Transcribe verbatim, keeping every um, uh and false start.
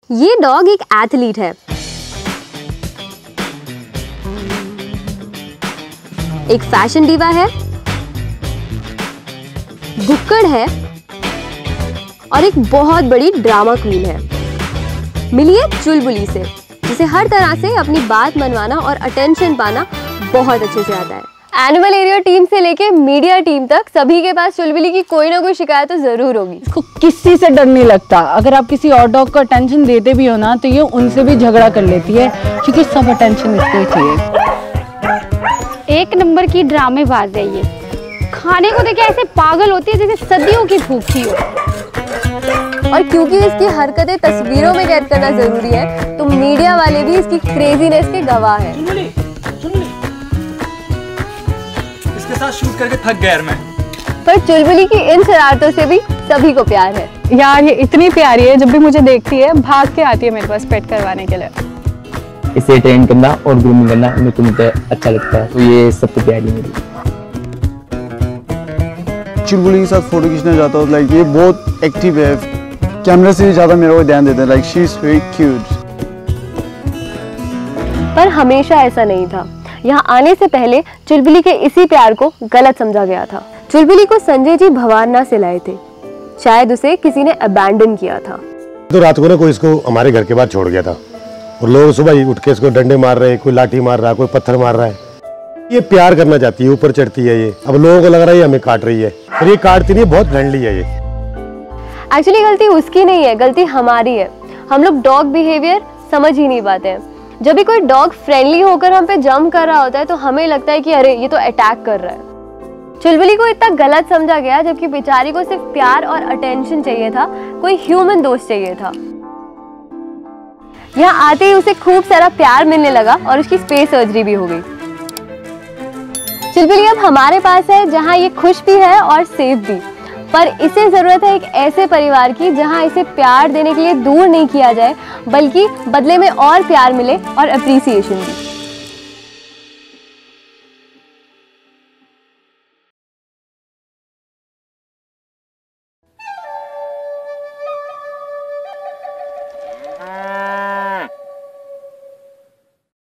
ये डॉग एक एथलीट है, एक फैशन डीवा है, भुक्कड़ है और एक बहुत बड़ी ड्रामा क्वीन है। मिलिए चुलबुली से, जिसे हर तरह से अपनी बात मनवाना और अटेंशन पाना बहुत अच्छे से आता है। एनिमल एरिया टीम से लेके मीडिया टीम तक सभी के पास चुलबुली की कोई ना कोई शिकायत तो जरूर होगी। इसको किसी से डर नहीं लगता। अगर आप किसी और डॉग को अटेंशन देते भी हो ना तो ये उनसे भी झगड़ा कर लेती है, क्योंकि सब अटेंशन इसको ही चाहिए। एक नंबर की ड्रामेबाज है ये। खाने को देखे ऐसे पागल होती है जैसे सदियों की भूखी हो। और क्योंकि इसकी हरकतें तस्वीरों में कैद करना जरूरी है, तो मीडिया वाले भी इसकी क्रेजीनेस के गवाह हैं। इसके साथ शूट करके थक गया मैं। पर चुलबुली की इन शरारतों से भी सभी को प्यार है। यार ये इतनी प्यारी है, जब भी मुझे देखती है भाग के आती है मेरे पास पेट करवाने के लिए। इसे ट्रेन करना और ग्रूमिंग करना मेरे को मुझे अच्छा लगता है, तो ये सबसे प्यारी मेरी। चुलबुली के साथ फोटो खींचना चाहता हूँ। लाइक ये बहुत एक्टिव है, कैमरा से ज्यादा मेरे को ध्यान देता है। Like she is very cute. पर हमेशा ऐसा नहीं था। यहाँ आने से पहले चुलबुली के इसी प्यार को गलत समझा गया था। चुलबुली को संजय जी भवारना से लाए थे, शायद उसे किसी ने अबैंडन किया था। तो रात को ना कोई इसको हमारे घर के बाहर छोड़ गया था और लोग सुबह ही उठ के इसको डंडे मार रहे हैं, कोई लाठी मार रहा है, कोई पत्थर मार रहा है। ये प्यार करना चाहती है, ऊपर चढ़ती है ये। अब लोगों को लग रहा है हमें काट रही है, पर ये काटती नहीं, बहुत फ्रेंडली है ये। एक्चुअली गलती उसकी नहीं है, गलती हमारी है। हम लोग डॉग बिहेवियर समझ ही नहीं पाते हैं। जब भी कोई डॉग फ्रेंडली होकर हम पे जंप कर रहा होता है तो हमें लगता है कि अरे ये तो अटैक कर रहा है। चुलबुली को इतना गलत समझा गया, जबकि बेचारी को सिर्फ प्यार और अटेंशन चाहिए था, कोई ह्यूमन दोस्त चाहिए था। यहाँ आते ही उसे खूब सारा प्यार मिलने लगा और उसकी स्पेस सर्जरी भी हो गई। चुलबुली अब हमारे पास है, जहाँ ये खुश भी है और सेफ भी। पर इसे जरूरत है एक ऐसे परिवार की जहाँ इसे प्यार देने के लिए दूर नहीं किया जाए, बल्कि बदले में और प्यार मिले और अप्रिसिएशन भी।